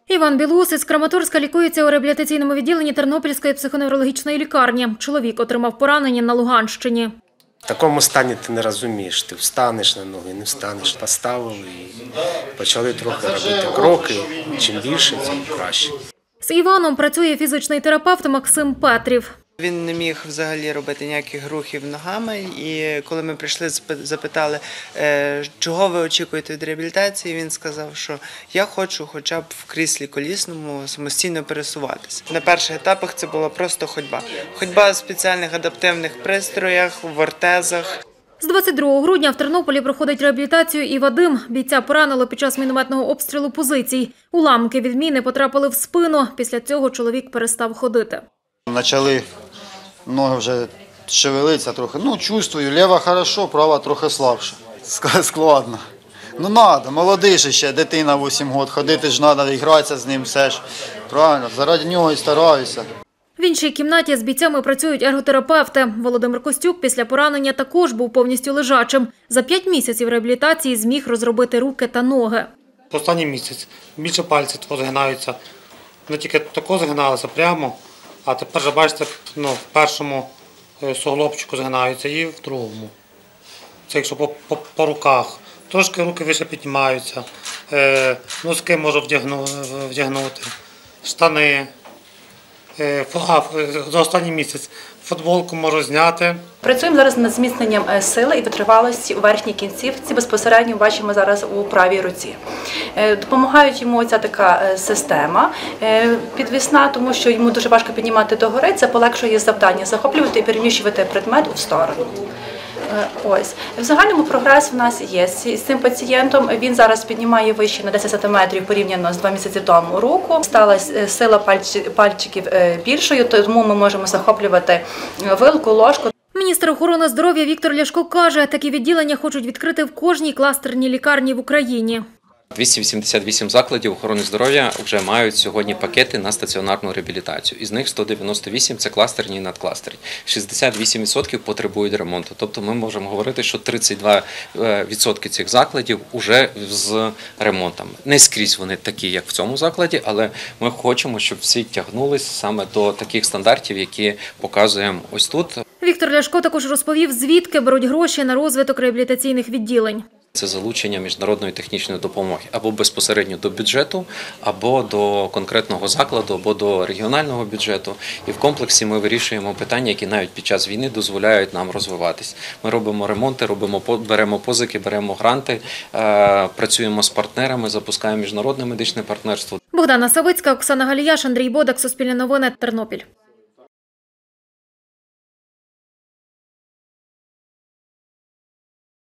Іван Білус із Краматорська лікується у реабілітаційному відділенні Тернопільської психоневрологічної лікарні. Чоловік отримав поранення на Луганщині. В такому стані ти не розумієш, ти встанеш на ноги, не встанеш. Поставили і почали трохи робити кроки. Чим більше, тим краще. З Іваном працює фізичний терапевт Максим Петрів. Він не міг взагалі робити ніяких рухів ногами, і коли ми прийшли, запитали, чого ви очікуєте від реабілітації, він сказав, що я хочу хоча б в кріслі колісному самостійно пересуватися. На перших етапах це була просто ходьба. Ходьба в спеціальних адаптивних пристроях, в ортезах. З 22 грудня в Тернополі проходить реабілітацію і Вадим. Бійця поранило під час мінометного обстрілу позицій. Уламки від міни потрапили в спину. Після цього чоловік перестав ходити. Почали ноги вже шевелитися трохи. Чувствую, ліва хорошо, права трохи слабше. Складно. Треба, молодий ще, дитина 8 років, ходити ж треба, гратися з ним все ж. Правильно, заради нього і стараюся. В іншій кімнаті з бійцями працюють ерготерапевти. Володимир Костюк після поранення також був повністю лежачим. За 5 місяців реабілітації зміг розробити руки та ноги. Останній місяць більше пальці згинаються. Не тільки тако згиналися прямо, а тепер вже бачите, в першому суглобчику згинаються і в другому. Це якщо по руках. Трошки руки вище піднімаються, носки можу вдягнути, штани. За останній місяць футболку можу зняти. Працюємо зараз над зміцненням сили і витривалості у верхній кінцівці. Безпосередньо бачимо зараз у правій руці. Допомагають йому ця така система підвісна, тому що йому дуже важко піднімати догори. Це полегшує завдання захоплювати і переміщувати предмет у сторону. Ось. В загальному прогрес в нас є з цим пацієнтом. Він зараз піднімає вище на 10 см порівняно з 2 місяці тому руку. Стала сила пальчиків більшою, тому ми можемо захоплювати вилку, ложку. Міністр охорони здоров'я Віктор Ляшко каже, такі відділення хочуть відкрити в кожній кластерній лікарні в Україні. 288 закладів охорони здоров'я вже мають сьогодні пакети на стаціонарну реабілітацію. Із них 198 – це кластерні і надкластерні. 68% потребують ремонту. Тобто ми можемо говорити, що 32% цих закладів вже з ремонтами. Не скрізь вони такі, як в цьому закладі, але ми хочемо, щоб всі тягнулися саме до таких стандартів, які показуємо ось тут. Віктор Ляшко також розповів, звідки беруть гроші на розвиток реабілітаційних відділень. Це залучення міжнародної технічної допомоги або безпосередньо до бюджету, або до конкретного закладу, або до регіонального бюджету. І в комплексі ми вирішуємо питання, які навіть під час війни дозволяють нам розвиватись. Ми робимо ремонти, беремо позики, беремо гранти, працюємо з партнерами, запускаємо міжнародне медичне партнерство. Богдана Савицька, Оксана Галіяш, Андрій Бодак, Суспільне новини, Тернопіль.